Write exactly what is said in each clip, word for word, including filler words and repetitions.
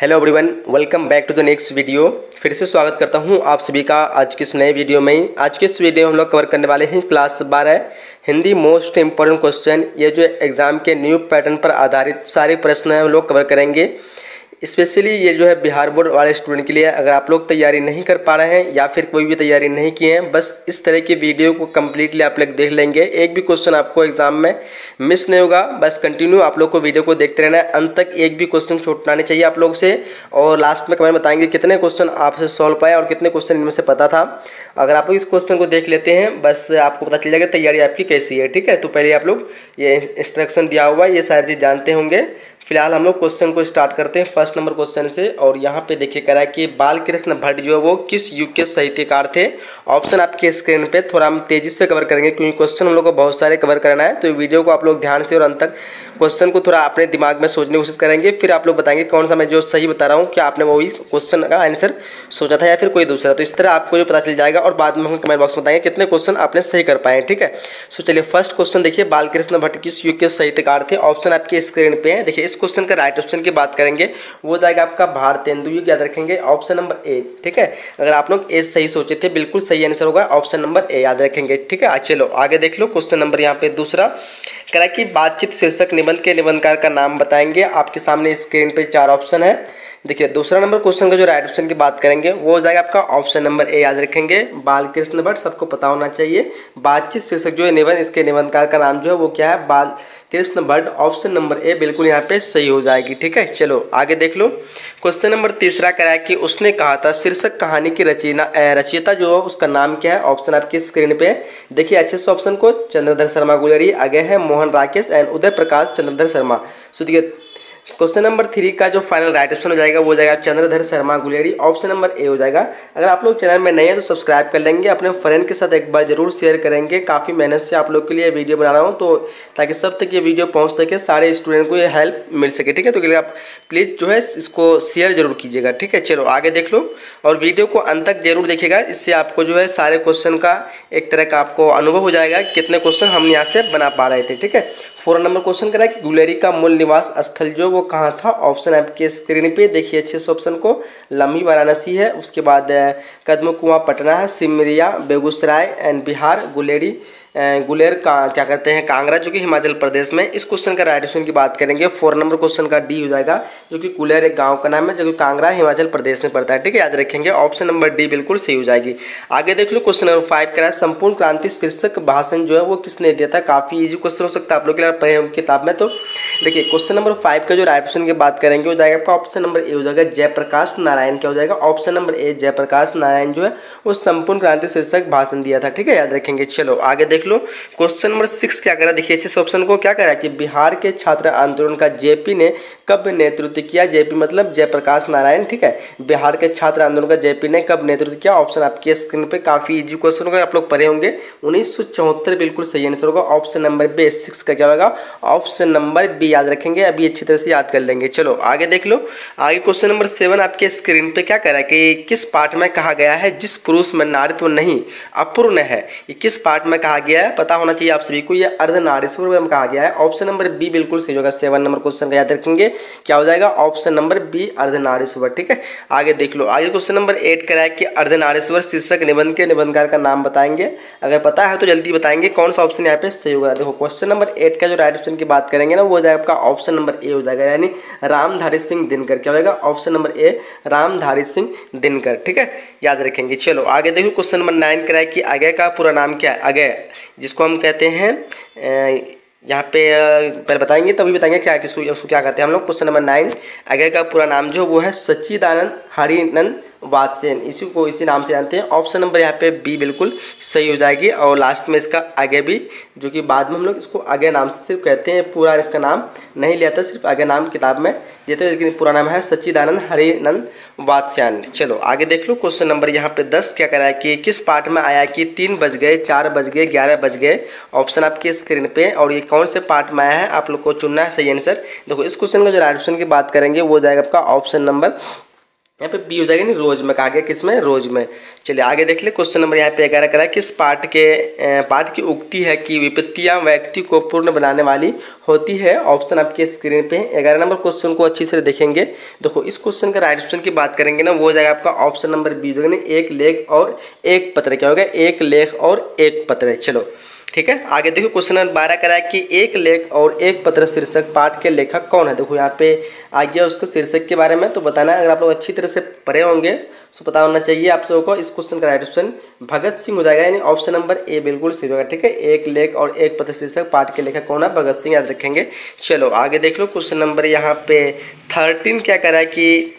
Hello everyone, welcome back to the next video. फिर से स्वागत करता हूं आप सभी का आज की इस नए वीडियो में। आज के इस वीडियो में हम लोग कवर करने वाले हैं क्लास बारह हिंदी मोस्ट इंपॉर्टेंट क्वेश्चन। ये जो एग्जाम के न्यू पैटर्न पर आधारित सारे प्रश्न हैं हम लोग कवर करेंगे। स्पेशली ये जो है बिहार बोर्ड वाले स्टूडेंट के लिए, अगर आप लोग तैयारी नहीं कर पा रहे हैं या फिर कोई भी तैयारी नहीं किए हैं, बस इस तरह की वीडियो को कम्प्लीटली आप लोग देख लेंगे। एक भी क्वेश्चन आपको एग्जाम में मिस नहीं होगा। बस कंटिन्यू आप लोग को वीडियो को देखते रहना है, अंत तक एक भी क्वेश्चन छूटना नहीं चाहिए आप लोग से। और लास्ट में कमेंट बताएंगे कितने क्वेश्चन आपसे सॉल्व पाए और कितने क्वेश्चन इनमें से पता था। अगर आप लोग इस क्वेश्चन को देख लेते हैं, बस आपको पता चल जाएगा तैयारी आपकी कैसी है। ठीक है, तो पहले आप लोग ये इंस्ट्रक्शन दिया हुआ है, ये सारी चीज़ जानते होंगे। फिलहाल हम लोग क्वेश्चन को स्टार्ट करते हैं फर्स्ट नंबर क्वेश्चन से। और यहाँ पे देखिए कह रहा है कि बाल कृष्ण भट्ट जो है वो किस युग के साहित्यकार थे। ऑप्शन आपके स्क्रीन पे, थोड़ा हम तेजी से कवर करेंगे क्योंकि क्वेश्चन हम लोग को बहुत सारे कवर करना है। तो वीडियो को आप लोग ध्यान से और अंत तक क्वेश्चन को थोड़ा अपने दिमाग में सोचने की कोशिश करेंगे। फिर आप लोग बताएंगे कौन सा मैं जो सही बता रहा हूँ, क्या आपने वो क्वेश्चन का आंसर सोचा था या फिर कोई दूसरा। तो इस तरह आपको जो पता चल जाएगा और बाद में हम कमेंट बॉक्स में बताएंगे कितने क्वेश्चन आपने सही कर पाए। ठीक है, सो चलिए फर्स्ट क्वेश्चन देखिए, बाल कृष्ण भट्ट किस युग के साहित्यकार थे। ऑप्शन आपके स्क्रीन पे है। देखिए इस क्वेश्चन का राइट ऑप्शन की बात करेंगे वो जाएगा आपका भारतेंदु युग, याद रखेंगे ऑप्शन नंबर ए। ठीक है, अगर आप लोग ए सही सोचे थे, बिल्कुल सही आंसर होगा ऑप्शन नंबर ए, याद रखेंगे। ठीक है, चलो आगे देख लो। क्वेश्चन नंबर यहाँ पे दूसरा कह रहा है कि बातचीत शीर्षक निबंध के निबंधकार का नाम बताएंगे। आपके सामने स्क्रीन पे चार ऑप्शन है। देखिए दूसरा नंबर क्वेश्चन का जो राइट ऑप्शन की बात करेंगे वो हो जाएगा आपका ऑप्शन नंबर ए, याद रखेंगे बाल कृष्ण भट्ट, सबको पता होना चाहिए। बातचीत शीर्षक जो है निबंध, इसके निबंधकार का नाम जो है वो क्या है, Bal Krishna Bhatt. Option number A बिल्कुल यहाँ पे सही हो जाएगी। ठीक है, चलो आगे देख लो। क्वेश्चन नंबर तीसरा कह रहा है कि उसने कहा था शीर्षक कहानी की रचना रचयिता जो है उसका नाम क्या है। ऑप्शन आपकी स्क्रीन पे देखिए अच्छे से ऑप्शन को, चंद्रधर शर्मा गुलेरी, आगे है मोहन राकेश एंड उदय प्रकाश चंद्रधर शर्मा। सो देखिए क्वेश्चन नंबर थ्री का जो फाइनल राइट ऑप्शन हो जाएगा वो जाएगा Chandradhar Sharma Guleri. Option number A हो जाएगा। अगर आप लोग चैनल में नए हैं तो सब्सक्राइब कर लेंगे, अपने फ्रेंड के साथ एक बार जरूर शेयर करेंगे। काफ़ी मेहनत से आप लोग के लिए वीडियो बना रहा हूँ, तो ताकि सब तक ये वीडियो पहुँच सके, सारे स्टूडेंट को ये हेल्प मिल सके। ठीक है, तो आप प्लीज़ जो है इसको शेयर जरूर कीजिएगा। ठीक है, चलो आगे देख लो और वीडियो को अंत तक जरूर देखिएगा। इससे आपको जो है सारे क्वेश्चन का एक तरह का आपको अनुभव हो जाएगा कितने क्वेश्चन हम यहाँ से बना पा रहे थे। ठीक है, फोर नंबर क्वेश्चन करा कि गुलेरी का मूल निवास स्थल जो वो कहाँ था। ऑप्शन आपके स्क्रीन पे देखिए अच्छे से ऑप्शन को, लम्बी वाराणसी है, उसके बाद कदम कुआं पटना है, सिमरिया बेगूसराय एंड बिहार, गुलेरी गुलेर का क्या कहते हैं कांगड़ा जो कि हिमाचल प्रदेश में। इस क्वेश्चन का राइट ऑप्शन की बात करेंगे फोर नंबर क्वेश्चन का डी हो जाएगा, जो कि गुलेर एक गांव का नाम है जो कि कांगड़ा हिमाचल प्रदेश में पड़ता है। ठीक है, याद रखेंगे ऑप्शन नंबर डी बिल्कुल सही हो जाएगी। आगे देख लो क्वेश्चन नंबर फाइव करा, संपूर्ण क्रांति शीर्षक भाषण जो है वो किसने दिया था। काफी इजी क्वेश्चन हो सकता है आप लोग के लिए पढ़े होंगे किताब में। तो देखिए क्वेश्चन नंबर फाइव का जो राइट ऑप्शन की बात करेंगे वो जाएगा आपका ऑप्शन नंबर ए हो जाएगा जयप्रकाश नारायण। क्या हो जाएगा option number A, Jayaprakash Narayan जो है वो संपूर्ण क्रांति शीर्षक भाषण दिया था। ठीक है, याद रखेंगे। चलो आगे देख लो क्वेश्चन नंबर सिक्स क्या करा, देखिए अच्छे से ऑप्शन को क्या कह रहा है कि बिहार के छात्र आंदोलन का जेपी ने कब नेतृत्व किया। जेपी मतलब जयप्रकाश नारायण। ठीक है, बिहार के छात्र आंदोलन का जेपी ने कब नेतृत्व किया। ऑप्शन आपकी स्क्रीन पे, काफी इजी क्वेश्चन होगा, आप लोग पढ़े होंगे। उन्नीस सौ चौहत्तर बिल्कुल सही आंसर होगा। ऑप्शन नंबर बी, सिक्स का क्या होगा ऑप्शन नंबर बी, याद रखेंगे, अभी अच्छी तरह से याद कर लेंगे। चलो आगे देख लो। आगे क्वेश्चन नंबर सेवन आपके स्क्रीन पे क्या कह रहा है कि किस पाठ में कहा गया है जिस पुरुष में नारीत्व नहीं अपूर्ण है। ये किस पाठ में कहा गया है, पता होना चाहिए आप सभी को। ये अर्धनारीश्वर में कहा गया है। ऑप्शन नंबर बी बिल्कुल सही होगा। सेवन नंबर क्वेश्चन का याद रखेंगे, क्या हो जाएगा ऑप्शन नंबर बी, अर्धनारीश्वर। ठीक है, आगे देख लो। आगे क्वेश्चन नंबर एट कह रहा है कि अर्धनारीश्वर शीर्षक निबंध के निबंधकार का नाम बताएंगे। अगर पता है तो जल्दी बताएंगे कौन सा ऑप्शन यहाँ पे सही होगा। देखो क्वेश्चन नंबर एट का जो राइट ऑप्शन की बात करेंगे ना वो जाएगा आपका ऑप्शन नंबर ए हो जाएगा, यानी रामधारी सिंह दिनकर। क्या होगा option number A, Ramdhari Singh Dinkar. ठीक है, याद रखेंगे। चलो आगे देखो क्वेश्चन नंबर नाइन कह रहा है कि अगय का पूरा नाम क्या है। अगय जिसको हम कहते हैं यहाँ पे पहले बताएंगे तभी बताएंगे क्या किसको उसको क्या कहते हैं हम लोग। क्वेश्चन नंबर नाइन, अगय का पूरा नाम जो वो है सच्चिदानंद हरिनंद वात्सेन, इसी को इसी नाम से जानते हैं। ऑप्शन नंबर यहाँ पे बी बिल्कुल सही हो जाएगी। और लास्ट में इसका आगे भी, जो कि बाद में हम लोग इसको आगे नाम से सिर्फ कहते हैं, पूरा इसका नाम नहीं लिया था, सिर्फ आगे नाम किताब में देते हैं, लेकिन पूरा नाम है सच्चिदानंद हरिनंद वात्स्यायन। चलो आगे देख लो। क्वेश्चन नंबर यहाँ पे दस क्या कह रहा है कि किस पाठ में आया कि तीन बज गए, चार बज गए, ग्यारह बज गए। ऑप्शन आपके स्क्रीन पे, और ये कौन से पार्ट में आया है आप लोग को चुनना है सही आंसर। देखो इस क्वेश्चन का जो राइट ऑप्शन की बात करेंगे वो जाएगा आपका ऑप्शन नंबर यहाँ पे बी हो जाएगा नहीं, रोज में कहा गया, किसमें, रोज में। चलिए आगे देख ले क्वेश्चन नंबर यहाँ पे ग्यारह करा, किस पाठ के पाठ की उक्ति है कि विपत्तियां व्यक्ति को पूर्ण बनाने वाली होती है। ऑप्शन आपके स्क्रीन पे है। ग्यारह नंबर क्वेश्चन को अच्छी से देखेंगे। देखो इस क्वेश्चन का राइट ऑप्शन की बात करेंगे ना, वो हो जाएगा आपका ऑप्शन नंबर बी हो जाएगा, एक लेख और एक पत्र। क्या होगा, एक लेख और एक पत्र। चलो ठीक है, आगे देखो क्वेश्चन नंबर बारह करा है कि एक लेख और एक पत्र शीर्षक पाठ के लेखक कौन है। देखो यहाँ पे आ गया उसके शीर्षक के बारे में, तो बताना है। अगर आप लोग अच्छी तरह से पढ़े होंगे तो पता होना चाहिए आप लोगों को। इस क्वेश्चन का राइट ऑप्शन भगत सिंह हो जाएगा, यानी ऑप्शन नंबर ए बिल्कुल सही होगा। ठीक है, एक लेख और एक पत्र शीर्षक पाठ के लेखक कौन है, भगत सिंह, याद रखेंगे। चलो आगे देख लो क्वेश्चन नंबर यहाँ पे थर्टीन क्या करा है कि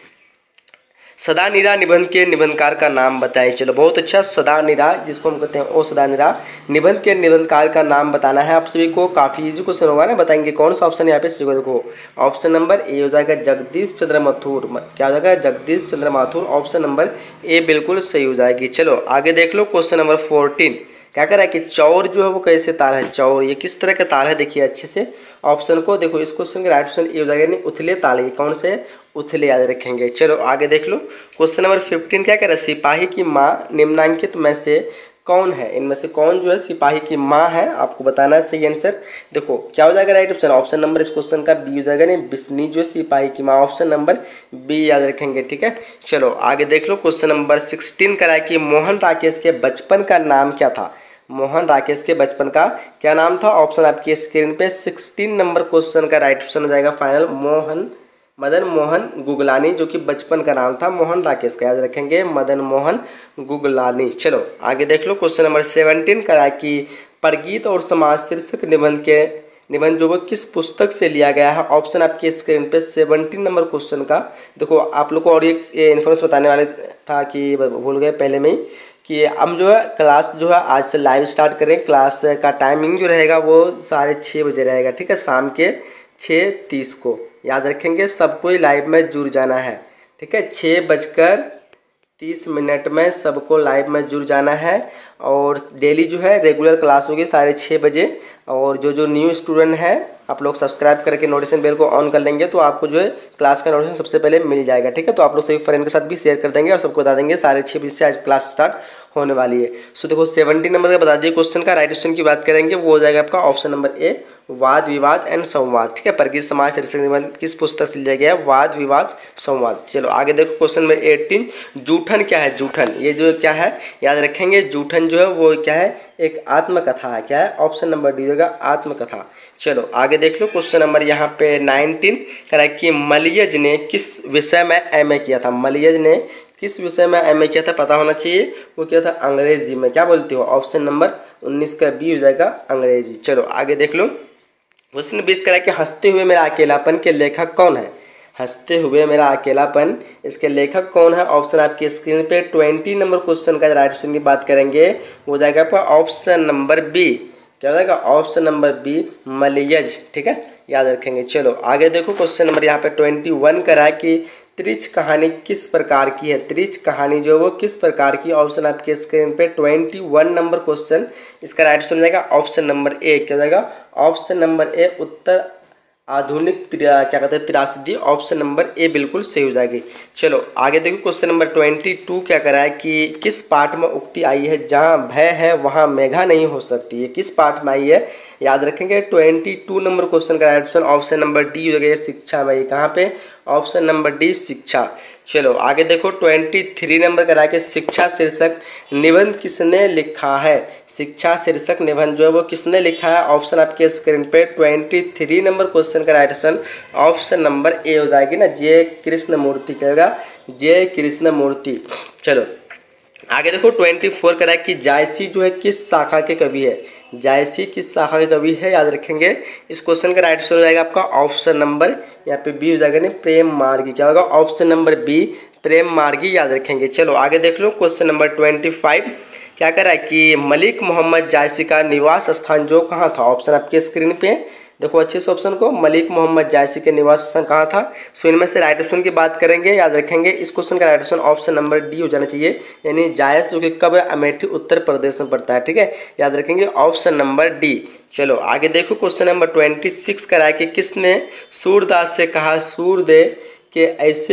सदानीरा निबंध के निबंधकार का नाम बताएं। चलो बहुत अच्छा, सदानीरा जिसको हम कहते हैं ओ सदानीरा निबंध के निबंधकार का नाम बताना है आप सभी को। काफ़ी इजी क्वेश्चन होगा ना, बताएंगे कौन सा ऑप्शन यहाँ पे सही होगा। देखो ऑप्शन नंबर ए हो जाएगा जगदीश चंद्र माथुर। क्या हो जाएगा, Jagdish Chandra Mathur. Option number A बिल्कुल सही हो जाएगी। चलो आगे देख लो क्वेश्चन नंबर फोर्टीन क्या कर रहा है कि चौर जो है वो कैसे तार है। चौर ये किस तरह का तार है, देखिए अच्छे से ऑप्शन को। देखो इस क्वेश्चन का राइट ऑप्शन ए हो जाएगा, नहीं उथले ताल। ये कौन से, उथले, याद रखेंगे। चलो आगे देख लो क्वेश्चन नंबर फिफ्टीन क्या कर रहा है, सिपाही की माँ निम्नांकित में से कौन है। इनमें से कौन जो है सिपाही की माँ है, आपको बताना है सही आंसर। देखो क्या हो जाएगा राइट ऑप्शन, ऑप्शन नंबर इस क्वेश्चन का बी हो जाएगा, नहीं बिस्नी जो सिपाही की माँ। ऑप्शन नंबर बी याद रखेंगे। ठीक है, चलो आगे देख लो क्वेश्चन नंबर सिक्सटीन करा है कि मोहन राकेश के बचपन का नाम क्या था। मोहन राकेश के बचपन का क्या नाम था। ऑप्शन आपकी स्क्रीन पे सिक्सटीन नंबर क्वेश्चन का राइट ऑप्शन हो जाएगा फाइनल, मोहन मदन मोहन गुगलानी, जो कि बचपन का नाम था मोहन राकेश का, याद रखेंगे, मदन मोहन गुगलानी। चलो आगे देख लो क्वेश्चन नंबर सेवनटीन करा कि परगीत और समाज शीर्षक निबंध के निबंध जो वो किस पुस्तक से लिया गया है। ऑप्शन आपके स्क्रीन पे सेवनटीन नंबर क्वेश्चन का। देखो आप लोग को और एक इन्फॉर्मेशन बताने वाले था कि भूल गए पहले में ही कि हम जो है क्लास जो है आज से लाइव स्टार्ट करें। क्लास का टाइमिंग जो रहेगा वो साढ़े छः बजे रहेगा। ठीक है, शाम के छः तीस को, याद रखेंगे सबको ही लाइव में जुड़ जाना है। ठीक है, छः बजकर तीस मिनट में सबको लाइव में जुड़ जाना है। और डेली जो है रेगुलर क्लास होगी साढ़े छः बजे। और जो जो न्यू स्टूडेंट है आप लोग सब्सक्राइब करके नोटिफिकेशन बेल को ऑन कर लेंगे तो आपको जो है क्लास का नोटिफिकेशन सबसे पहले मिल जाएगा। ठीक है, तो आप लोग सभी फ्रेंड के साथ भी शेयर कर देंगे और सबको बता देंगे साढ़े छः बजे से आज क्लास स्टार्ट होने वाली है। सो देखो सेवनटीन नंबर का बता दिए क्वेश्चन का। राइट ऑप्शन की बात करेंगे वो हो जाएगा आपका ऑप्शन नंबर ए, वाद विवाद एंड संवाद। ठीक है, परगीत समाज शीर्षक निबंध किस पुस्तक से लिया गया है, वाद विवाद संवाद। चलो आगे देखो क्वेश्चन नंबर एटीन, जूठन क्या है। जूठन ये जो क्या है, याद रखेंगे, जूठन जो है वो क्या है, एक आत्मकथा है। क्या है, ऑप्शन नंबर डी होगा, आत्मकथा। चलो आगे देख लो क्वेश्चन नंबर यहाँ पे नाइनटीन करा कि मलियज ने किस विषय में एम ए किया था। मलियज ने किस विषय में एम ए किया था, पता होना चाहिए। वो किया था अंग्रेजी में। क्या बोलते हो, ऑप्शन नंबर उन्नीस का बी हो जाएगा, अंग्रेजी। चलो आगे देख लो क्वेश्चन बीस करा कि हंसते हुए मेरा अकेलापन के लेखक कौन है। हंसते हुए मेरा अकेलापन, इसके लेखक कौन है। ऑप्शन आपकी स्क्रीन पे ट्वेंटी नंबर क्वेश्चन का राइट ऑप्शन की बात करेंगे वो जाएगा आपका ऑप्शन नंबर बी। क्या हो जाएगा, ऑप्शन नंबर बी, मलियज। ठीक है, याद रखेंगे। चलो आगे देखो क्वेश्चन नंबर यहाँ पे ट्वेंटी वन करा कि त्रिच कहानी किस प्रकार की है। त्रिच कहानी जो वो किस प्रकार की। ऑप्शन आपके स्क्रीन पे ट्वेंटी वन नंबर क्वेश्चन, इसका राइट ऑप्शन जाएगा ऑप्शन नंबर ए। क्या जाएगा, ऑप्शन नंबर ए, उत्तर आधुनिक क्या कहते हैं त्रासदी। ऑप्शन नंबर ए बिल्कुल सही हो जाएगी। चलो आगे देखो क्वेश्चन नंबर ट्वेंटी टू क्या करा है कि किस पाठ में उक्ति आई है, जहाँ भय है वहाँ मेघा नहीं हो सकती। ये किस पाठ में आई है, याद रखेंगे। ट्वेंटी टू नंबर क्वेश्चन का right option option number D हो गया, शिक्षा में। कहाँ पे, ऑप्शन नंबर डी, शिक्षा। चलो आगे देखो ट्वेंटी थ्री नंबर करा के शिक्षा शीर्षक निबंध किसने लिखा है। शिक्षा शीर्षक निबंध जो है वो किसने लिखा है। ऑप्शन आपके स्क्रीन पे ट्वेंटी थ्री नंबर क्वेश्चन का right option option number A हो जाएगी ना, जे कृष्ण मूर्ति। क्या होगा, जे कृष्ण मूर्ति। चलो आगे देखो ट्वेंटी फोर करा कि जायसी जो है किस शाखा के कवि है। जायसी किस शाखा के कवि है, याद रखेंगे। इस क्वेश्चन का राइट आंसर हो जाएगा आपका ऑप्शन नंबर यहाँ पे बी हो जाएगा, नहीं प्रेम मार्गी। क्या होगा, ऑप्शन नंबर बी, प्रेम मार्गी, याद रखेंगे। चलो आगे देख लो क्वेश्चन नंबर ट्वेंटी फाइव क्या कर रहा है कि मलिक मोहम्मद जायसी का निवास स्थान जो कहाँ था। ऑप्शन आपके स्क्रीन पे देखो अच्छे से ऑप्शन को, मलिक मोहम्मद जायसी के निवास स्थान कहाँ था। सो इनमें से राइट ऑप्शन की बात करेंगे, याद रखेंगे। इस क्वेश्चन का right option option number D हो जाना चाहिए, यानी जायस जो कि कब अमेठी उत्तर प्रदेश में पड़ता है। ठीक है, याद रखेंगे ऑप्शन नंबर डी। चलो आगे देखो क्वेश्चन नंबर ट्वेंटी सिक्स करा है कि किसने सूरदास से कहा, सूरदे के ऐसे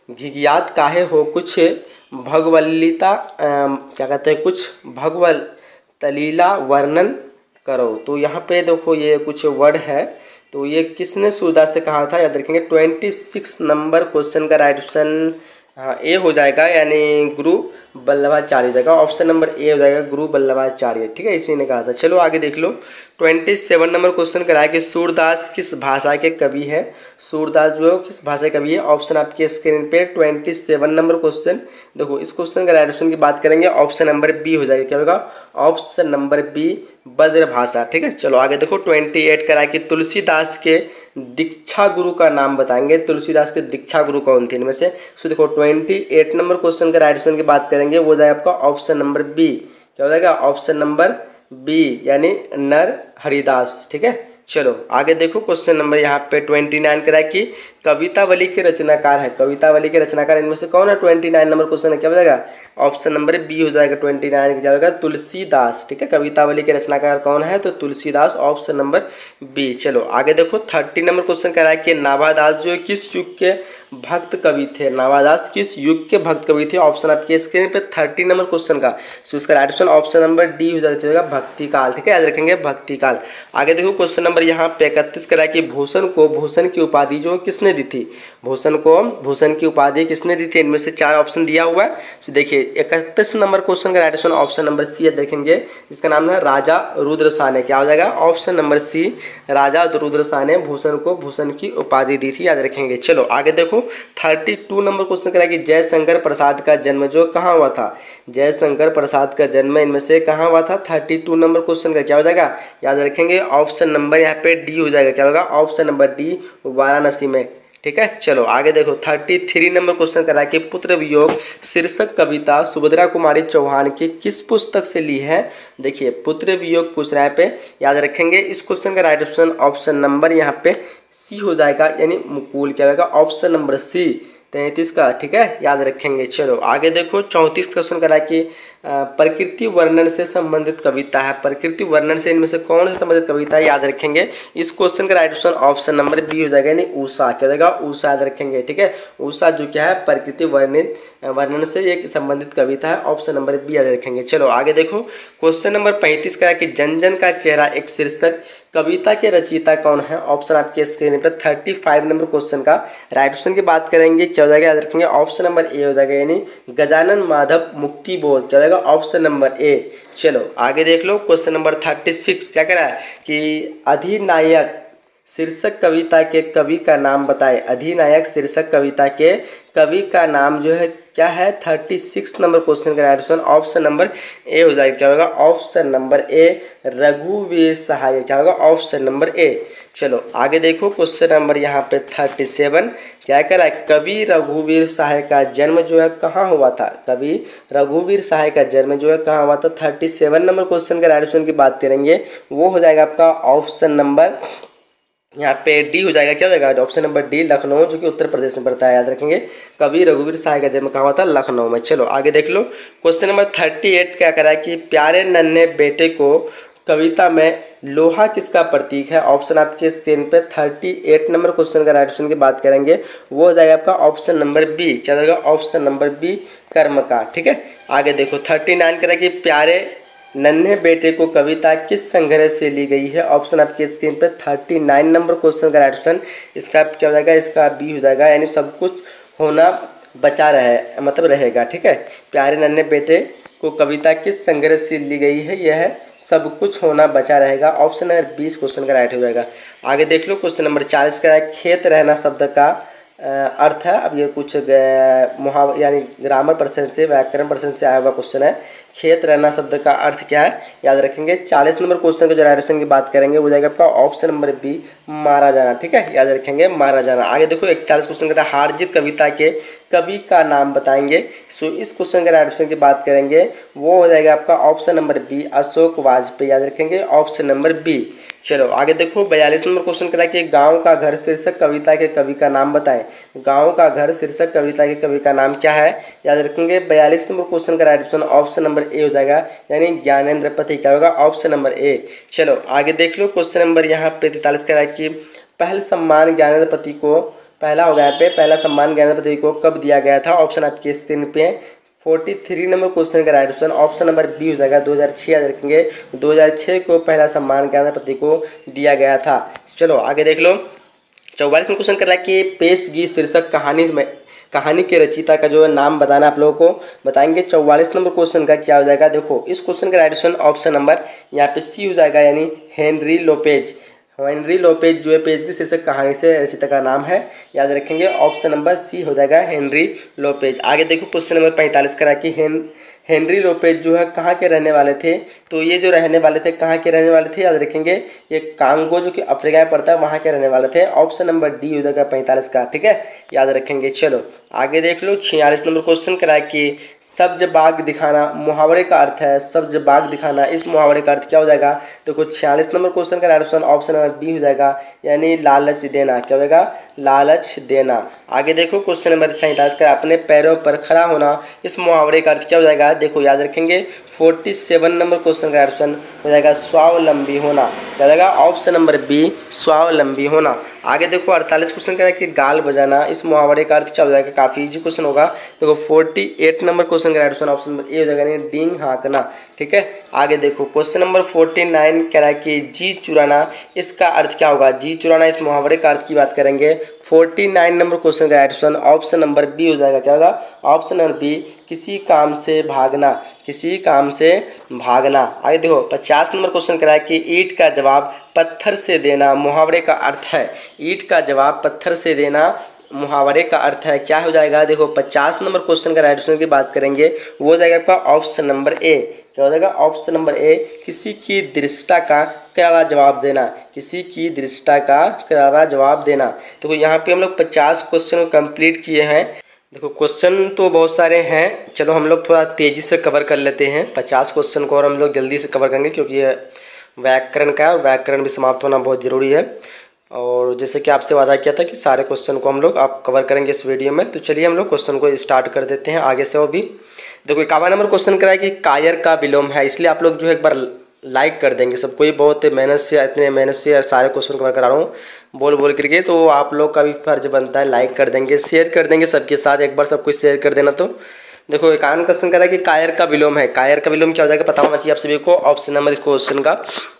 घिघियात काहे हो कुछ भगवल्लिता क्या कहते हैं कुछ भगवल तलीला वर्णन करो। तो यहाँ पे देखो ये कुछ वर्ड है, तो ये किसने सूरदास से कहा था, याद रखेंगे ट्वेंटी सिक्स नंबर क्वेश्चन का राइट ऑप्शन हाँ ए हो जाएगा, यानी गुरु वल्लभाचार्य हो जाएगा। ऑप्शन नंबर ए हो जाएगा गुरु वल्लभाचार्य, ठीक है, इसी ने कहा था। चलो आगे देख लो, ट्वेंटी सेवन नंबर क्वेश्चन कराया कि सूरदास किस भाषा के कवि है। सूरदास जो है किस भाषा के कवि है, ऑप्शन आपके स्क्रीन पे ट्वेंटी सेवन नंबर क्वेश्चन। देखो इस क्वेश्चन का राइट ऑप्शन की बात करेंगे, ऑप्शन नंबर बी हो जाएगा, क्या होगा, ऑप्शन नंबर बी ब्रज भाषा, ठीक है। चलो आगे देखो, ट्वेंटी एट कराया कि तुलसीदास के दीक्षा गुरु का नाम बताएंगे। तुलसीदास के दीक्षा गुरु कौन थे इनमें से। सो देखो ट्वेंटी एट नंबर क्वेश्चन का राइट ऑप्शन की बात करेंगे, वो जाएगा आपका ऑप्शन नंबर बी, क्या हो जाएगा, ऑप्शन नंबर बी यानी नर हरिदास, ठीक है। चलो आगे देखो, क्वेश्चन नंबर यहाँ पे ट्वेंटी नाइन करा कि कवितावली के रचनाकार है। कवितावली के रचनाकार इनमें से कौन है, ट्वेंटी नाइन नंबर क्वेश्चन है, क्या हो जाएगा, ऑप्शन नंबर बी हो जाएगा, ट्वेंटी नाइन क्या होगा, तुलसीदास, ठीक है। कवितावली के रचनाकार कौन है, तो तुलसीदास, ऑप्शन नंबर बी। चलो आगे देखो, थर्टी नंबर क्वेश्चन करा कि नाभादास जो किस युग के भक्त कवि थे। नाभादास किस युग के भक्त कवि थे, ऑप्शन आपके स्क्रीन पे थर्टी नंबर क्वेश्चन का, सो इसका right option option number D हो जाएगा, भक्ति काल, ठीक है, याद रखेंगे भक्ति काल। आगे देखो क्वेश्चन नंबर यहाँ पे इकतीस करा कि भूषण को भूषण की उपाधि जो किसने दी थी। भूषण को भूषण की उपाधि किसने दी थी, इनमें से चार ऑप्शन दिया हुआ है। तो देखिए इकतीस नंबर क्वेश्चन का right option option number C देखेंगे, जिसका नाम है राजा रुद्र साने, क्या हो जाएगा, option number C, Raja Rudra Sane Bhushan को भूषण की उपाधि दी थी, याद रखेंगे। चलो आगे देखो, थर्टी टू नंबर क्वेश्चन करा कि जयशंकर प्रसाद का जन्म जो कहाँ हुआ था। जयशंकर प्रसाद का जन्म इनमें से कहाँ हुआ था, थर्टी टू नंबर क्वेश्चन का क्या हो जाएगा, याद रखेंगे ऑप्शन नंबर यहाँ पे डी हो जाएगा, क्या होगा, ऑप्शन नंबर डी वाराणसी में, ठीक है। चलो आगे देखो, थर्टी थ्री नंबर क्वेश्चन करा कि पुत्र वियोग शीर्षक कविता सुभद्रा कुमारी चौहान की किस पुस्तक से ली है। देखिए पुत्र वियोग पूछ रहा है पे, याद रखेंगे इस क्वेश्चन का राइट ऑप्शन ऑप्शन नंबर यहाँ पे सी हो जाएगा, यानी मुकुल, क्या होगा, ऑप्शन नंबर सी तैंतीस का, ठीक है, याद रखेंगे। चलो आगे देखो, चौंतीस क्वेश्चन करा कि प्रकृति वर्णन से संबंधित कविता है। प्रकृति वर्णन से इनमें से कौन से संबंधित कविता है, याद रखेंगे इस क्वेश्चन का right option option number B हो जाएगा, यानी उषा, क्या हो जाएगा, उषा, याद रखेंगे, ठीक है। उषा जो क्या है प्रकृति वर्णित वर्णन से एक संबंधित कविता है, ऑप्शन नंबर बी याद रखेंगे। चलो आगे देखो, क्वेश्चन नंबर पैंतीस का कि जन जन का चेहरा एक शीर्षक कविता के रचयिता कौन है। ऑप्शन आपके स्क्रीन पर थर्टी फाइव नंबर क्वेश्चन का राइट ऑप्शन की बात करेंगे, क्या हो जाएगा, याद रखेंगे ऑप्शन नंबर ए हो जाएगा, यानी गजानन माधव मुक्ति बोध, क्या हो जाएगा, ऑप्शन नंबर ए। चलो आगे देख लो, क्वेश्चन नंबर थर्टी सिक्स क्या करा है कि अधिनायक शीर्षक कविता के कवि का नाम बताए। अधिनायक शीर्षक कविता के कवि का नाम जो है क्या है, थर्टी सिक्स नंबर क्वेश्चन का right option option number A हो जाएगा, क्या होगा, ऑप्शन नंबर ए रघुवीर सहाय, क्या होगा, ऑप्शन नंबर ए। चलो आगे देखो, क्वेश्चन नंबर यहाँ पे थर्टी सेवन क्या करा है, कवि रघुवीर सहाय का जन्म जो है कहाँ हुआ था। कवि रघुवीर सहाय का जन्म जो है कहाँ हुआ था, थर्टी सेवन नंबर क्वेश्चन का राइट ऑप्शन की बात करेंगे, वो हो जाएगा आपका ऑप्शन नंबर यहाँ पे डी हो जाएगा, क्या हो जाएगा, ऑप्शन नंबर डी लखनऊ, जो कि उत्तर प्रदेश में पड़ता है, याद रखेंगे। कवि रघुवीर सहाय का जन्म कहाँ हुआ था, लखनऊ में। चलो आगे देख लो, क्वेश्चन नंबर थर्टी एट क्या करा है कि प्यारे नन्हे बेटे को कविता में लोहा किसका प्रतीक है। ऑप्शन आपके स्क्रीन पे थर्टी एट नंबर क्वेश्चन का राइट ऑप्शन की बात करेंगे, वो हो जाएगा आपका ऑप्शन नंबर बी, क्या हो जाएगा, ऑप्शन नंबर बी कर्म का, ठीक है। आगे देखो, थर्टी नाइन करा कि प्यारे नन्हे बेटे को कविता किस संग्रह से ली गई है। ऑप्शन आपके स्क्रीन पे थर्टी नाइन नंबर क्वेश्चन का राइट ऑप्शन इसका क्या हो जाएगा, इसका बी हो जाएगा, यानी सब कुछ होना बचा रहे मतलब रहेगा, ठीक है। प्यारे नन्हे बेटे को कविता किस संग्रह से ली गई है, यह है सब कुछ होना बचा रहेगा, ऑप्शन नंबर बीस क्वेश्चन का राइट हो जाएगा। आगे देख लो, क्वेश्चन नंबर चालीस का है खेत रहना शब्द का अर्थ है। अब ये कुछ मुहावर यानी ग्रामर पर्सन से व्याकरण पर्सन से आया हुआ क्वेश्चन है। खेत रहना शब्द का अर्थ क्या है, याद रखेंगे। चालीस नंबर क्वेश्चन के जो राइट ऑप्शन की बात करेंगे वो जाएगा आपका ऑप्शन नंबर बी मारा जाना, ठीक है, याद रखेंगे मारा जाना। आगे देखो, इकतालीस क्वेश्चन कहता है हार जीत कविता के कवि का नाम बताएंगे। सो इस क्वेश्चन के राइट ऑप्शन की बात करेंगे, वो हो जाएगा आपका option number B Ashok Vajpayee, याद रखेंगे ऑप्शन नंबर बी। चलो आगे देखो, बयालीस नंबर क्वेश्चन कहता है कि गाँव का घर शीर्षक कविता के कवि का नाम बताएं। गाँव का घर शीर्षक कविता के कवि का नाम क्या है, याद रखेंगे। बयालीस नंबर क्वेश्चन का right option option number A हो जाएगा, यानी ज्ञानेंद्र पति, क्या होगा, ऑप्शन नंबर ए। चलो आगे देख लो, क्वेश्चन नंबर यहाँ पे तैंतालीस का है कि पहल सम्मान ज्ञानेंद्र पति को पहला होगा यहाँ पे, पहला सम्मान ज्ञानेंद्र प्रतीक को कब दिया गया था? ऑप्शन आपके स्क्रीन पे है। फोर्टी थ्री नंबर क्वेश्चन का right option option number B हो जाएगा, दो हज़ार छह याद रखेंगे। दो हज़ार छह को पहला सम्मान ज्ञानेंद्र प्रतीक को दिया गया था। चलो आगे देख लो। चौवालीस में क्वेश्चन कर रहा है कि पेशगी शीर्षक कहानी में कहानी के रचयिता का जो है नाम बताना आप लोगों को बताएंगे। चौवालीस नंबर क्वेश्चन का क्या हो जाएगा? देखो इस क्वेश्चन का राइट ऑप्शन ऑप्शन नंबर यहाँ पे सी हो जाएगा, यानी हेनरी लोपेज। हेनरी लोपेज जो है पेशगी शीर्षक कहानी से रचयिता का नाम है, याद रखेंगे। ऑप्शन नंबर सी हो जाएगा हेनरी लोपेज। आगे देखो क्वेश्चन नंबर पैंतालीस करा कि हेन हेनरी लोपेज जो है कहाँ के रहने वाले थे? तो ये जो रहने वाले थे कहाँ के रहने वाले थे याद रखेंगे, ये कांगो जो कि अफ्रीका में पड़ता है वहाँ के रहने वाले थे। ऑप्शन नंबर डी हो जाएगा पैंतालीस का, ठीक है, याद रखेंगे। चलो आगे देख लो। छियालीस नंबर क्वेश्चन करा कि सब्ज बाग दिखाना मुहावरे का अर्थ है। सब्ज बाग दिखाना, इस मुहावरे का अर्थ क्या हो जाएगा? देखो छियालीस नंबर क्वेश्चन का ऑप्शन ऑप्शन नंबर बी हो जाएगा, यानी लालच देना। क्या होगा? लालच देना। आगे देखो क्वेश्चन नंबर सैंतालीस का अपने पैरों पर खड़ा होना, इस मुहावरे का अर्थ क्या हो जाएगा? देखो याद रखेंगे सैंतालीस नंबर क्वेश्चन का ऑप्शन हो जाएगा स्वावलंबी होना। क्या जाएगा? ऑप्शन नंबर बी स्वावलंबी होना। आगे देखो अड़तालीस क्वेश्चन कह रहा है कि गाल बजाना, इस मुहावरे का अर्थ क्या हो जाएगा? काफ़ी इजी क्वेश्चन होगा। देखो अड़तालीस नंबर क्वेश्चन का ऑप्शन ऑप्शन नंबर ए हो जाएगा, यानी डींग हाँकना, ठीक है। आगे देखो क्वेश्चन नंबर उनचास कह रहा है कि जी चुराना, इसका अर्थ क्या होगा? जी चुराना, इस मुहावरे का अर्थ की बात करेंगे। उनचास नंबर क्वेश्चन का ऑप्शन ऑप्शन नंबर बी हो जाएगा। क्या होगा? ऑप्शन नंबर बी किसी काम से भागना, किसी काम से भागना। आगे देखो पचास नंबर क्वेश्चन करा है कि ईंट का जवाब पत्थर से देना, मुहावरे का अर्थ है। ईंट का जवाब पत्थर से देना मुहावरे का अर्थ है, क्या हो जाएगा? देखो पचास नंबर क्वेश्चन का राइट आंसर की बात करेंगे, वो हो जाएगा आपका ऑप्शन नंबर ए। क्या हो जाएगा? ऑप्शन नंबर ए किसी की दृष्टता का करारा जवाब देना, किसी की दृष्टता का करारा जवाब देना। तो यहाँ पे हम लोग पचास क्वेश्चन को कंप्लीट किए हैं। देखो क्वेश्चन तो बहुत सारे हैं, चलो हम लोग थोड़ा तेज़ी से कवर कर लेते हैं पचास क्वेश्चन को, और हम लोग जल्दी से कवर करेंगे क्योंकि ये व्याकरण का है, व्याकरण भी समाप्त होना बहुत ज़रूरी है। और जैसे कि आपसे वादा किया था कि सारे क्वेश्चन को हम लोग आप कवर करेंगे इस वीडियो में, तो चलिए हम लोग क्वेश्चन को स्टार्ट कर देते हैं आगे से। वो भी देखो इक्यावन नंबर क्वेश्चन करा है कि कायर का विलोम है, इसलिए आप लोग जो है एक बार लाइक कर देंगे। सबको ही बहुत मेहनत से, इतने मेहनत से सारे क्वेश्चन कवर करा रहा हूँ बोल बोल करके, तो आप लोग का भी फर्ज बनता है लाइक कर देंगे, शेयर कर देंगे सबके साथ, एक बार सब कुछ शेयर कर देना। तो देखो इक्यावन क्वेश्चन करा है कि कायर का विलोम है, कायर का विलोम क्या हो जाएगा पता होना चाहिए आप सभी को। ऑप्शन नंबर इस क्वेश्चन का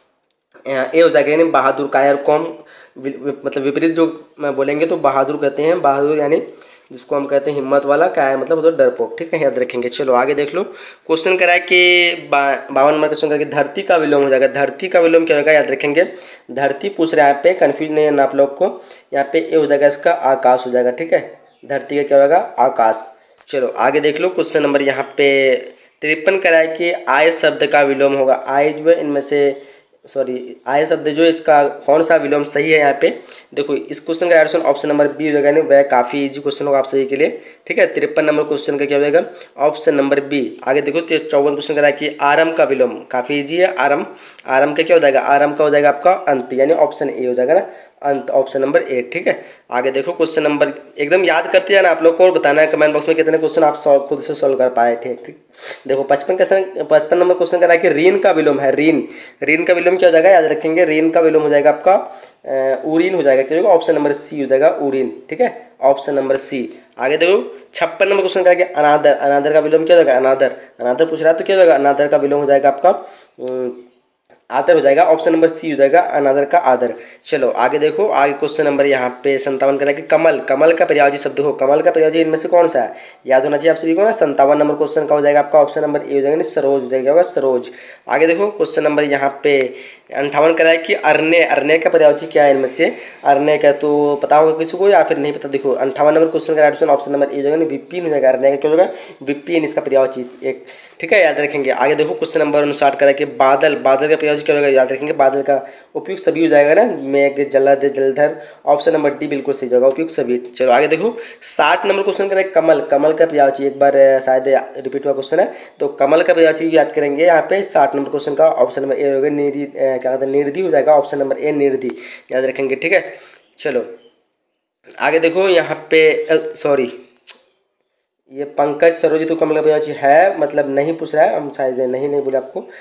ए हो जाएगा, यानी बहादुर। कायर को हम मतलब विपरीत जो मैं बोलेंगे तो बहादुर कहते हैं, बहादुर यानी जिसको हम कहते हैं हिम्मत वाला, कायर मतलब उधर डरपोक, ठीक है, याद रखेंगे। चलो आगे देख लो क्वेश्चन करा है कि बावन नंबर क्वेश्चन करके धरती का विलोम हो जाएगा। धरती का विलोम क्या होगा याद रखेंगे, धरती पूछ रहे हैं यहाँ पे, कन्फ्यूज नहीं है ना आप लोग को। यहाँ पे ए हो जाएगा इसका आकाश हो जाएगा, ठीक है, धरती का क्या होगा? आकाश। चलो आगे देख लो क्वेश्चन नंबर यहाँ पे तिरपन करा है कि आय शब्द का विलोम होगा। आय जो है इनमें से सॉरी आय शब्द जो है इसका कौन सा विलोम सही है यहाँ पे? देखो इस क्वेश्चन का ऑप्शन ऑप्शन नंबर बी हो जाएगा, नहीं वह काफ़ी इजी क्वेश्चन होगा आप सभी के लिए, ठीक है। तिरपन नंबर क्वेश्चन का क्या हो जाएगा? Option number B. आगे देखो चौवन क्वेश्चन करा है कि आरंभ का विलोम, काफ़ी इजी है। आरंभ आरंभ का क्या हो जाएगा? आरंभ का हो जाएगा आपका अंत, यानी ऑप्शन ए हो जाएगा ना, अंत, ऑप्शन नंबर ए, ठीक है। आगे देखो क्वेश्चन नंबर एकदम याद करते जाना आप लोग को, और बताना है कमेंट बॉक्स में कितने क्वेश्चन आप सॉल्व खुद से सॉल्व कर पाए थे, ठीक। देखो पचपन क्वेश्चन पचपन नंबर क्वेश्चन करा है कि रीन का विलोम है। रीन रीन का विलोम क्या हो जाएगा याद रखेंगे? रीन का विलोम हो जाएगा आपका उरीन हो जाएगा, क्या होगा? ऑप्शन नंबर सी हो जाएगा, उरीन, ठीक है, ऑप्शन नंबर सी। आगे देखो छप्पन नंबर क्वेश्चन करा कि अनादर, अनादर का विलोम क्या हो जाएगा? अनादर, अनादर पूछ रहा है तो क्या हो जाएगा? अनादर का विलोम हो जाएगा आपका आदर हो जाएगा, ऑप्शन नंबर सी हो जाएगा, अनादर का आदर। चलो आगे देखो, आगे क्वेश्चन नंबर यहाँ पे संतावन करा कि कमल, कमल का पर्यायवाची शब्द हो, कमल का पर्यायवाची इनमें से कौन सा है? याद होना चाहिए आप सभी को ना। संतावन नंबर क्वेश्चन का हो जाएगा आपका ऑप्शन नंबर ए हो जाएगा, सरोज हो जाएगा, सरोज। आगे देखो क्वेश्चन नंबर यहाँ पे अंठावन करा है कि अरण्य, अरण्य का पर्यायवाची क्या है इनमें से? अरण्य का तो पता होगा किसी को या फिर नहीं पता? देखो अंठावन नंबर क्वेश्चन का ऑप्शन ऑप्शन नंबर ए हो जाएगा, विपिन हो जाएगा, अरण्य का क्या होगा? विपिन, इसका पर्यायवाची एक, ठीक है, याद रखेंगे। आगे देखो क्वेश्चन नंबर उनसाठ करा कि बादल, बादल का पर्यायवाची क्या होगा? याद रखेंगे, बादल का उपयुक्त सभी हो जाएगा ना, मेघ, जलद, जलधर, ऑप्शन नंबर डी बिल्कुल सही होगा, उपयुक्त सभी। चलो आगे देखो साठ नंबर क्वेश्चन करें कमल, कमल का पर्यायवाची, एक बार शायद रिपीट हुआ क्वेश्चन है, तो कमल का पर्यायवाची याद करेंगे यहाँ पे साठ नंबर क्वेश्चन का ऑप्शन नंबर ए होगा, निधि, क्या कहते हैं, निर्धि हो जाएगा, ऑप्शन नंबर ए निर्धि, याद रखेंगे, ठीक है। चलो आगे देखो यहाँ पे सॉरी ये पंकज सरोजी तो कमल का पर्यायवाची है, मतलब नहीं पूछ रहा है, हम शायद नहीं नहीं बोले आपको,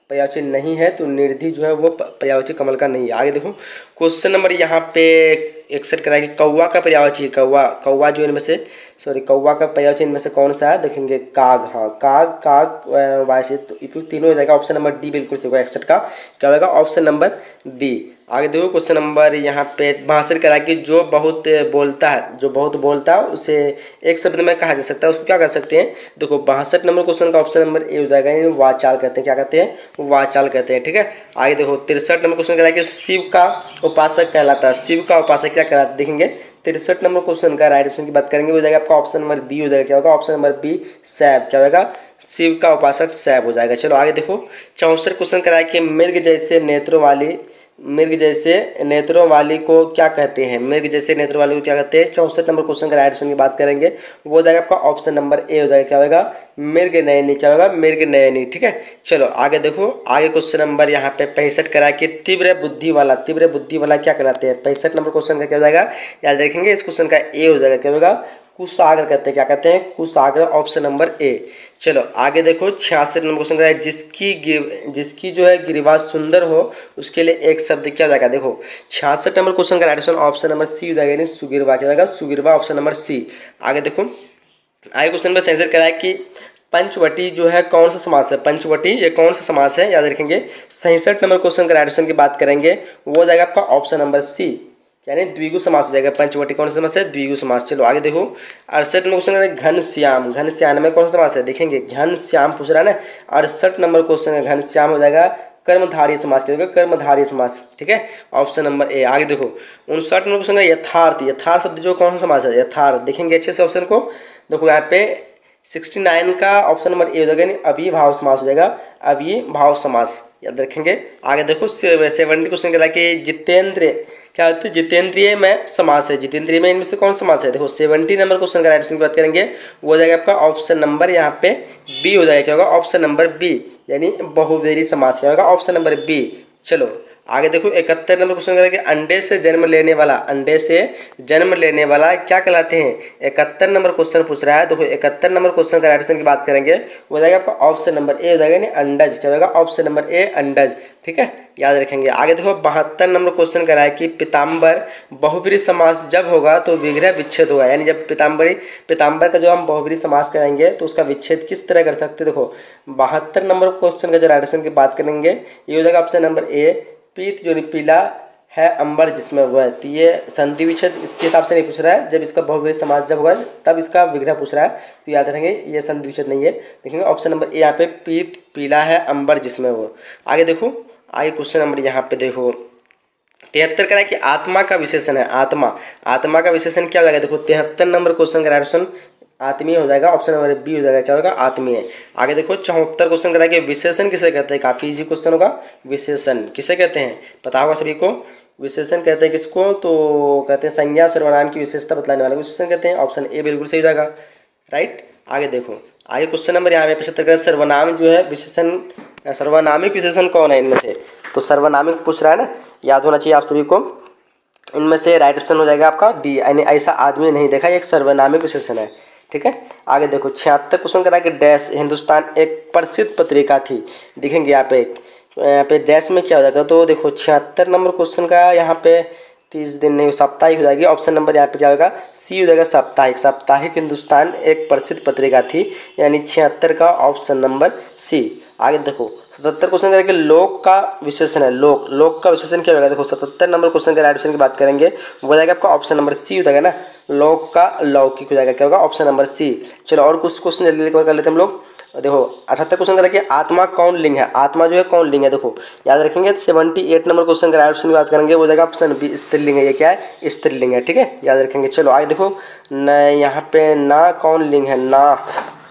पर्यायवाची नहीं है तो निधि जो है वो पर्यायवाची कमल का नहीं है। आगे देखो क्वेश्चन नंबर यहाँ पे इकसठ कराएगी, कौवा का पर्यायवाची कौवा, कौवा जो इनमें से सॉरी कौवा का पर्यायवाची इनमें से कौन सा है, देखेंगे काग, हाँ काग काग वाइसे तो तीनों हो जाएगा। ऑप्शन नंबर डी बिल्कुल सही होगा, इकसठ का क्या होगा ऑप्शन नंबर डी। आगे देखो क्वेश्चन नंबर यहाँ पे भाषण करा कि जो बहुत बोलता है, जो बहुत बोलता है उसे एक शब्द में कहा जा सकता है, उसको क्या कर सकते हैं। देखो बासठ नंबर क्वेश्चन का ऑप्शन नंबर ए हो जाएगा, ये वाचाल कहते हैं, क्या कहते हैं वाचाल कहते हैं, ठीक है। आगे देखो तिरसठ नंबर क्वेश्चन करा कि शिव का उपासक कहलाता है, शिव का उपासक क्या कहलाता है, देखेंगे तिरसठ नंबर क्वेश्चन का राइट ऑप्शन की बात करेंगे हो जाएगा आपका ऑप्शन नंबर बी हो जाएगा, क्या होगा ऑप्शन नंबर बी सैब, क्या होगा शिव का उपासक सैब हो जाएगा। चलो आगे देखो चौसठ क्वेश्चन कराया कि मृग जैसे नेत्रों वाली, मृग जैसे नेत्रों वाली को क्या कहते हैं, मृग जैसे नेत्रों वाली को क्या कहते हैं। चौसठ नंबर क्वेश्चन का राइट ऑप्शन की बात करेंगे वो हो जाएगा आपका ऑप्शन नंबर ए हो जाएगा, क्या होगा मृग नयनी, क्या होगा मृग नयनी, ठीक है। चलो आगे देखो आगे क्वेश्चन नंबर यहाँ पे पैंसठ करा कि तीव्र बुद्धि वाला, तीव्र बुद्धि वाला क्या कहलाते हैं। पैंसठ नंबर क्वेश्चन का क्या हो जाएगा, याद देखेंगे इस क्वेश्चन का ए हो जाएगा, क्या होगा कुशाग्र कहते हैं, क्या कहते हैं कुशाग्र, ऑप्शन नंबर ए। चलो आगे देखो छियासठ नंबर क्वेश्चन है जिसकी गिर जिसकी जो है गिरिवा सुंदर हो उसके लिए एक शब्द क्या हो जाएगा। देखो छियासठ नंबर क्वेश्चन का right answer option number C हो जाएगा, यानी सुगिरवा, क्या होगा सुगिरवा, ऑप्शन नंबर सी। आगे देखो आगे क्वेश्चन में सेंसर कराया कि पंचवटी जो है कौन सा समास है, पंचवटी ये कौन सा समास है, याद रखेंगे। सैंसठ नंबर क्वेश्चन का राइट आंसर की बात करेंगे वो हो जाएगा आपका ऑप्शन नंबर सी, यानी द्विगु समास हो जाएगा। पंचवटी कौन सा समास है, द्विगु समास। चलो आगे देखो अड़सठ नंबर क्वेश्चन है घन श्याम, घन श्याम में कौन सा समास है, देखेंगे घन श्याम पूछ रहा है ना। अड़सठ नंबर क्वेश्चन है घन श्याम हो जाएगा कर्मधारय समास, क्या होगा कर्मधारय समास, ठीक है ऑप्शन नंबर ए। आगे देखो उनसठ नंबर क्वेश्चन है यथार्थ, यथार्थ शब्द जो कौन सा समास है यथार्थ, देखेंगे अच्छे से ऑप्शन को। देखो यहाँ पे उनहत्तर का ऑप्शन नंबर ए हो जाएगा, अविभाव समास हो जाएगा, अविभाव समास, याद रखेंगे। आगे देखो सेवेंटी क्वेश्चन कहता है कि जितेंद्र क्या होता है, जितेंद्रिय में समास है, जितेंद्रिय में इनमें से कौन समास है। देखो सेवेंटी नंबर क्वेश्चन का राइट ऑप्शन की बात करेंगे वो हो जाएगा आपका ऑप्शन नंबर यहाँ पे बी हो जाएगा, क्या होगा ऑप्शन नंबर बी, यानी बहुव्रीहि समास, क्या होगा ऑप्शन नंबर बी। चलो आगे देखो इकहत्तर नंबर क्वेश्चन करेंगे अंडे से जन्म लेने वाला, अंडे से जन्म लेने वाला क्या कहलाते हैं। इकहत्तर नंबर क्वेश्चन पूछ रहा है। देखो इकहत्तर नंबर क्वेश्चन का राइट आंसर की बात करेंगे वो हो जाएगा आपका ऑप्शन नंबर ए हो जाएगा, यानी अंडज, क्या होगा ऑप्शन नंबर ए अंडज, ठीक है याद रखेंगे। आगे देखो बहत्तर नंबर क्वेश्चन करा है कि पीताम्बर बहुव्रीहि समास जब होगा तो विग्रह विच्छेद होगा, यानी जब पीताम्बरी पीताम्बर का जो हम बहुव्रीहि समास कराएंगे तो उसका विच्छेद किस तरह कर सकते हैं। देखो बहत्तर नंबर क्वेश्चन का जो राइट आंसर की बात करेंगे ये हो जाएगा ऑप्शन नंबर ए, पीत जो पीला है अंबर जिसमें वह, तो ये संधि विच्छेद इसके हिसाब से नहीं पूछ रहा है, जब इसका बहुव्रीहि समास जब होगा तब इसका विग्रह पूछ रहा है, तो याद रखेंगे ये संधि विच्छेद नहीं है। देखेंगे ऑप्शन नंबर ए यहाँ पे पीत पीला है अंबर जिसमें वो। आगे देखो आगे क्वेश्चन नंबर यहाँ पे देखो तिहत्तर का है कि आत्मा का विशेषण है, आत्मा आत्मा का विशेषण क्या हो जाएगा। देखो तिहत्तर नंबर क्वेश्चन का राइट आंसर आत्मीय हो जाएगा, ऑप्शन नंबर बी हो जाएगा, क्या होगा आत्मीय। आगे देखो चौहत्तर क्वेश्चन कहता है कि विशेषण किसे कहते हैं, काफी इजी क्वेश्चन होगा। विशेषण किसे कहते हैं पता होगा सभी को, विशेषण कहते हैं किसको, तो कहते हैं संज्ञा सर्वनाम की विशेषता बतलाने वाले विशेषण कहते हैं, ऑप्शन ए बिल्कुल सही हो जाएगा, राइट। आगे देखो आगे क्वेश्चन नंबर यहाँ पे पचहत्तर का सर्वनाम जो है विशेषण, सर्वनामिक विशेषण कौन है इनमें से, तो सर्वनामिक पूछ रहा है ना, याद होना चाहिए आप सभी को। इनमें से राइट ऑप्शन हो जाएगा आपका डी, यानी ऐसा आदमी नहीं देखा, एक सर्वनामिक विशेषण है, ठीक है। आगे देखो छिहत्तर क्वेश्चन करा कि डैश हिंदुस्तान एक प्रसिद्ध पत्रिका थी, देखेंगे यहाँ पे यहाँ पे डैश में क्या हो जाएगा। तो देखो छिहत्तर नंबर क्वेश्चन का यहाँ पे तीस दिन नहीं साप्ताहिक हो जाएगी, ऑप्शन नंबर यहाँ पे क्या होगा सी हो जाएगा साप्ताहिक, साप्ताहिक हिंदुस्तान एक प्रसिद्ध पत्रिका थी, यानी छिहत्तर का ऑप्शन नंबर सी। आगे देखो सतहत्तर क्वेश्चन करेंगे लोक का विशेषण है, लोक लोक का विशेषण क्या होगा। देखो सतहत्तर नंबर क्वेश्चन के राइट ऑप्शन की बात करेंगे वो हो जाएगा आपका ऑप्शन नंबर सी हो जाएगा ना, लोक का लौकिक हो जाएगा, क्या होगा ऑप्शन नंबर सी। चलो और कुछ क्वेश्चन जल्दी जल्दी कर लेते हैं हम लोग। देखो अठहत्तर क्वेश्चन करेंगे आत्मा कौन लिंग है, आत्मा जो है कौन लिंग है। देखो याद रखेंगे सेवेंटी एट नंबर क्वेश्चन के राइट ऑप्शन की बात करेंगे वो हो जाएगा ऑप्शन बी स्त्रीलिंग है, ये क्या है स्त्रीलिंग है, ठीक है याद रखेंगे। चलो आगे देखो न यहाँ पे ना कौन लिंग है, ना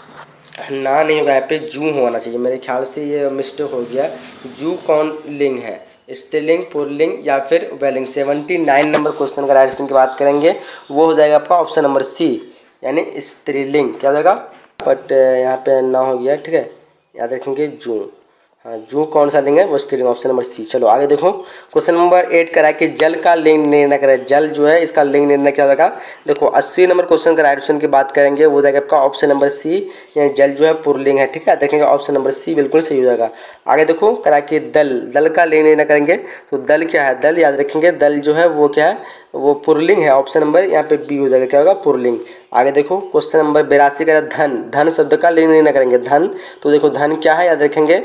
ना नहीं होगा यहाँ पे जू होना चाहिए, मेरे ख्याल से ये मिस्टेक हो गया, जू कौन लिंग है, स्त्रीलिंग पुल्लिंग या फिर वैलिंग। सेवेंटी नाइन नंबर क्वेश्चन का राइट ऑप्शन की बात करेंगे वो हो जाएगा आपका ऑप्शन नंबर सी, यानी स्त्रीलिंग क्या हो जाएगा, बट यहाँ पे ना हो गया, ठीक है याद रखेंगे जू, हाँ, जू कौन सा लिंग है, वो स्त्रीलिंग, ऑप्शन नंबर सी। चलो आगे देखो, क्वेश्चन नंबर एट करा कि जल का लिंग निर्णय करें। जल जो है इसका लिंग निर्णय क्या होगा। देखो अस्सी नंबर क्वेश्चन का राइट ऑप्शन की बात करेंगे, वो जाएगा आपका ऑप्शन नंबर सी, यानी जल जो है पुरलिंग है। ठीक है, देखेंगे ऑप्शन नंबर सी बिल्कुल सही हो जाएगा। आगे देखो करा कि दल, दल का लिंग निर्णय करेंगे, तो दल क्या है, दल याद रखेंगे, दल जो है वो क्या है, वो पुरलिंग है। ऑप्शन नंबर यहाँ पे बी हो जाएगा, क्या होगा, पुरलिंग। आगे देखो क्वेश्चन नंबर बेरासी का धन, धन शब्द का लिंग निर्णय करेंगे। धन, तो देखो धन क्या है, याद रखेंगे,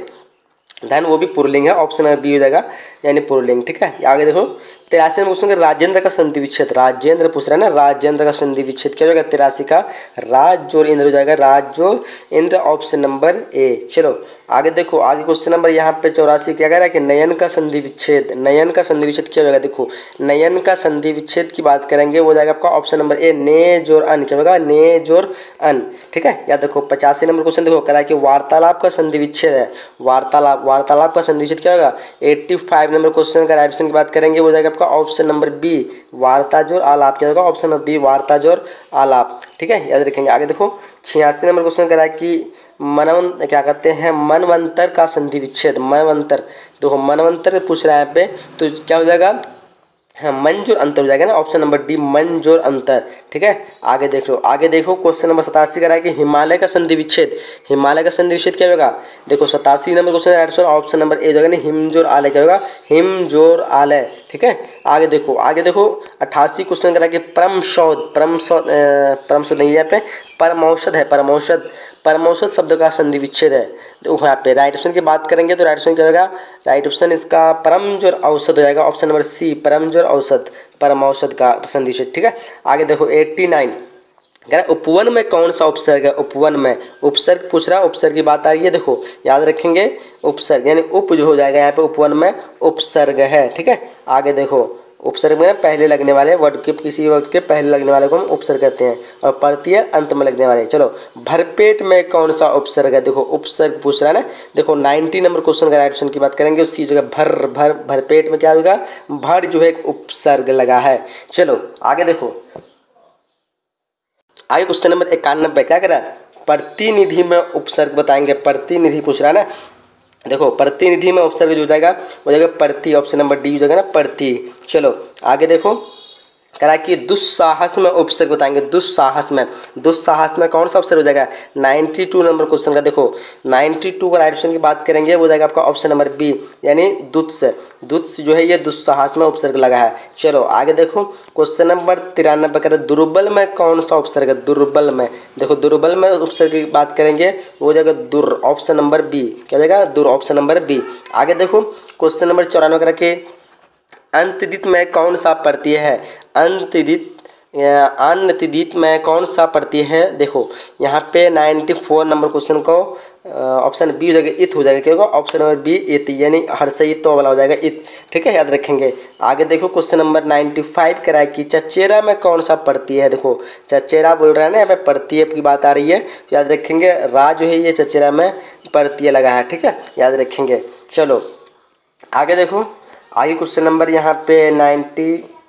धन वो भी पुरलिंग है, ऑप्शन नंबर बी हो जाएगा, यानी पुरलिंग। ठीक है, आगे देखो तिरासी नंबर क्वेश्चन का राजेंद्र का संधि विच्छेद, राजेंद्र पूछ रहा है ना, राजेंद्र का संधि विच्छेद क्या हो जाएगा, तिरासी का राज जोर इंद्र हो जाएगा, राज जोर इंद्र, ऑप्शन नंबर ए। चलो आगे देखो, आगे क्वेश्चन नंबर यहाँ पे चौरासी क्या कह रहा है कि नयन का संधि विच्छेद, नयन का संधि विच्छेद क्या होगा। देखो नयन का संधि विच्छेद की बात करेंगे, वो जाएगा आपका ऑप्शन नंबर ए, ने जोर अन, क्या होगा, ने जोर अन। ठीक है, या देखो पचासी नंबर क्वेश्चन देखो कह रहा है कि वार्तालाप का संधि विच्छेद है, वार्तालाप, वार्तालाप का संधि विच्छेद क्या होगा। पचासी नंबर क्वेश्चन का राइट ऑप्शन की बात करेंगे, वो जाएगा आपका ऑप्शन नंबर बी, वार्ता जोर आलाप, क्या होगा, ऑप्शन नंबर बी, वार्ता जोर आलाप। ठीक है, याद रखेंगे। आगे देखो छियासी नंबर क्वेश्चन कह रहा है कि मनवन क्या कहते हैं, मनवंतर का संधि विच्छेद, मनवंतर, देखो मनवंतर पूछ रहा है यहाँ पे, तो क्या हो जाएगा, हाँ मन जोर अंतर हो जाएगा ना, ऑप्शन नंबर डी, मन जोर अंतर। ठीक है, आगे देख लो, आगे देखो क्वेश्चन नंबर सतासी का है कि हिमालय का संधि विच्छेद, हिमालय का संधि विच्छेद क्या होगा। देखो सतासी number question right answer option number A जाएगा, हिम जोर आलय, क्या होगा, हिम जोर आलय। ठीक है, आगे देखो, आगे देखो अट्ठासी क्वेश्चन करा कि परम शोध, परम शोध, परम शोध नहीं है, पे परमौषध है, परमौषध, परमौषध शब्द का संधि विच्छेद है। तो यहाँ पे राइट ऑप्शन की बात करेंगे तो राइट ऑप्शन क्या होगा, राइट ऑप्शन इसका परम जोर औषध हो जाएगा, ऑप्शन नंबर सी, परम जोर औषध, परमौषध का संधि विच्छेद। ठीक है, आगे देखो नवासी कह रहा उपवन में कौन सा उपसर्ग है, उपवन में, उपसर्ग पूछ रहा है, उपसर्ग की बात आ रही है। देखो याद रखेंगे उपसर्ग यानी उप जो हो जाएगा यहाँ पे, उपवन में उपसर्ग है। ठीक है, आगे देखो उपसर्ग में पहले लगने वाले वर्ड के, किसी वर्ड के पहले लगने वाले को हम उपसर्ग कहते हैं, और प्रत्यय अंत में लगने वाले। चलो भरपेट में कौन सा उपसर्ग है, देखो उपसर्ग पूछ रहा है ना। देखो नब्बे नंबर क्वेश्चन का राइट ऑप्शन की बात करेंगे, उसी जगह भर, भर, भरपेट में क्या होगा, भर जो है एक उपसर्ग लगा है। चलो आगे देखो, आगे क्वेश्चन नंबर इक्यानवे क्या कह रहा है, प्रतिनिधि में उपसर्ग बताएंगे, प्रतिनिधि पूछ रहा है ना। देखो प्रतिनिधि में उपसर्ग जो हो जाएगा वो जाएगा प्रति, ऑप्शन नंबर डी हो जाएगा ना, प्रति। चलो आगे देखो कह रहा है कि दुस्साहस में उपसर्ग बताएंगे, दुस्साहस में, दुस्साहस में कौन सा उपसर्ग हो जाएगा, बानवे नंबर क्वेश्चन का। देखो बानवे का राइट ऑप्शन की बात करेंगे, वो जाएगा आपका ऑप्शन नंबर बी, यानी दुत्स, दुत्स जो है ये दुस्साहस में उपसर्ग लगा है। चलो आगे देखो क्वेश्चन नंबर तिरानवे कह रहे दुर्बल में कौन सा उपसर्ग है, दुर्बल में। देखो दुर्बल में उपसर्ग की बात करेंगे, वो जाएगा दुर, ऑप्शन नंबर बी, क्या जाएगा, दुर, ऑप्शन नंबर बी। आगे देखो क्वेश्चन नंबर चौरानवे कह रहे अंतदित में कौन सा प्रत्यय है, अंतदित, अंतदित में कौन सा प्रत्यय है। देखो यहाँ पे चौरानवे नंबर क्वेश्चन को ऑप्शन बी हो जाएगा, इत हो जाएगा, क्या होगा, ऑप्शन नंबर बी, इत, यानी हर्षयित तो वाला हो जाएगा, इत। ठीक है, याद रखेंगे। आगे देखो क्वेश्चन नंबर पचानवे कह रहा है कि चचेरा में कौन सा प्रत्यय है। देखो चचेरा बोल रहा है ना, यहाँ पे प्रत्यय की बात आ रही है, तो याद रखेंगे रा जो है ये चचेरा में प्रत्यय लगा है। ठीक है, याद रखेंगे। चलो आगे देखो, आगे क्वेश्चन नंबर यहाँ पे नाइन्टी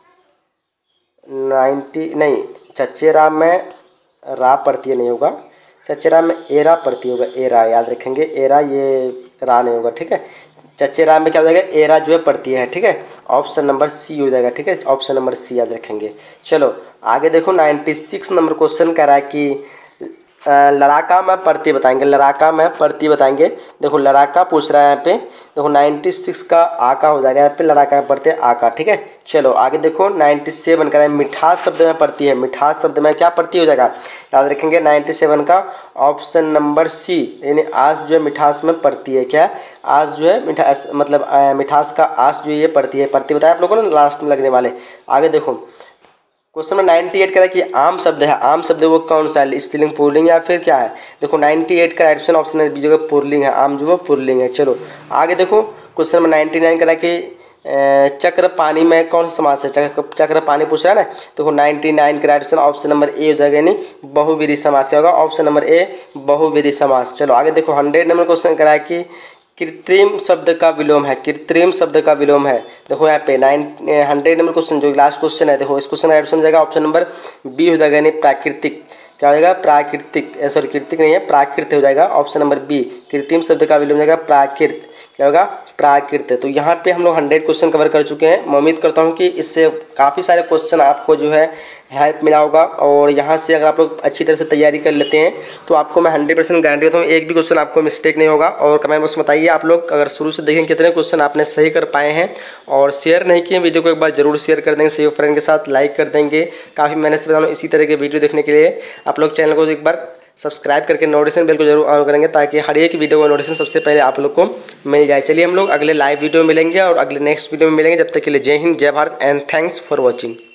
नाइन्टी नहीं, चचेरा में रा प्रत्यय नहीं होगा, चचेरा में एरा प्रत्यय होगा, एरा, याद रखेंगे, एरा, ये रा नहीं होगा। ठीक है, चचेरा में क्या हो जाएगा, एरा जो है प्रत्यय है। ठीक है, ऑप्शन नंबर सी हो जाएगा। ठीक है, ऑप्शन नंबर सी याद रखेंगे। चलो आगे देखो छियानवे नंबर क्वेश्चन कह रहा है कि लड़ाका में प्रत्यय बताएंगे, लड़ाका में प्रत्यय बताएंगे। देखो लड़ाका पूछ रहा है यहाँ पे, देखो छियानवे का आका हो जाएगा यहाँ पे, लड़ाका में प्रत्यय आका। ठीक है, चलो आगे देखो सत्तानवे का है मिठास शब्द में प्रत्यय है, मिठास शब्द में क्या प्रत्यय हो जाएगा, याद रखेंगे सत्तानवे का ऑप्शन नंबर सी, यानी आस जो है मिठास में प्रत्यय है, क्या आस जो है मिठास, मतलब मिठास का आस जो ये प्रत्यय है, प्रत्यय बताया आप लोगों ने लास्ट में लगने वाले। आगे देखो क्वेश्चन नंबर अट्ठानवे कह रहा है कि आम शब्द है, आम शब्द वो कौन सा है, स्त्रीलिंग पुल्लिंग या फिर क्या है। देखो अट्ठानवे का राइट ऑप्शन ऑप्शन बी जगह पुल्लिंग है, आम जो वो पुल्लिंग है। चलो आगे देखो क्वेश्चन नंबर निन्यानवे कह रहा है कि चक्र पानी में कौन सा समास है, चक्र, चक्र पानी पूछ रहा है ना। देखो निन्यानवे का right option option number A हो जाएगा, यानी बहुविधि समास, क्या होगा, ऑप्शन नंबर ए, बहुविधि समास। चलो आगे देखो हंड्रेड नंबर क्वेश्चन कह रहा है कि कृत्रिम शब्द का विलोम है, कृत्रिम शब्द का विलोम है। देखो यहाँ पे नाइन हंड्रेड नंबर क्वेश्चन जो लास्ट क्वेश्चन है, देखो इस क्वेश्चन का ऑप्शन हो जाएगा ऑप्शन नंबर बी हो जाएगा, यानी प्राकृतिक, क्या हो जाएगा, प्राकृतिक, सॉरी कृतिक नहीं है, प्राकृत हो जाएगा। ऑप्शन नंबर बी, कृत्रिम शब्द का विलोम हो जाएगा प्राकृत, क्या होगा, प्राकृत। तो यहाँ पे हम लोग हंड्रेड क्वेश्चन कवर कर चुके हैं। मैं उम्मीद करता हूँ कि इससे काफ़ी सारे क्वेश्चन आपको जो है हेल्प मिला होगा, और यहाँ से अगर आप लोग अच्छी तरह से तैयारी कर लेते हैं तो आपको मैं हंड्रेड परसेंट गारंटी देता हूँ एक भी क्वेश्चन आपको मिस्टेक नहीं होगा। और कमेंट बॉक्स में बताइए आप लोग अगर शुरू से देखें कितने क्वेश्चन आपने सही कर पाए हैं, और शेयर नहीं किए वीडियो को एक बार जरूर शेयर कर देंगे, सही फ्रेंड के साथ लाइक कर देंगे। काफ़ी मेहनत से बता रहा हूँ इसी तरह के वीडियो देखने के लिए आप लोग चैनल को एक बार सब्सक्राइब करके नोटिफिकेशन बेल को जरूर ऑन करेंगे, ताकि हर एक वीडियो का नोटिफिकेशन सबसे पहले आप लोग को मिल जाए। चलिए हम लोग अगले लाइव वीडियो में मिलेंगे और अगले नेक्स्ट वीडियो में मिलेंगे। जब तक के लिए जय हिंद, जय Bharat and thanks for watching.